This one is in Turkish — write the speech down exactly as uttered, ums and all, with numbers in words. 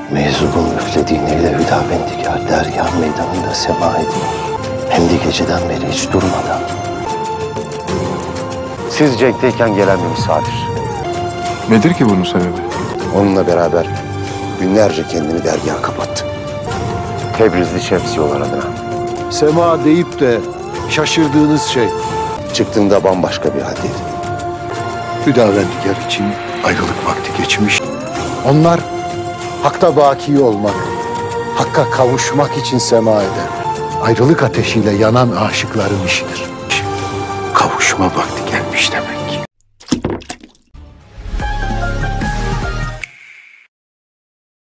Meczubun üflediğiyle Hüdavendigar dergah meydanında sema ediyor. Hem de geceden beri hiç durmadan. Siz cenkteyken gelen bir misafir. Nedir ki bunun sebebi? Onunla beraber günlerce kendini dergaha kapattı. Tebrizli Şemsiyolar adına. Sema deyip de şaşırdığınız şey Çıktığında bambaşka bir haldeydi. Hüdavendigar için ayrılık vakti geçmiş. Onlar hakta baki olmak, hakka kavuşmak için sema eder. Ayrılık ateşiyle yanan aşıkların işidir. Kavuşma vakti gelmiş demek.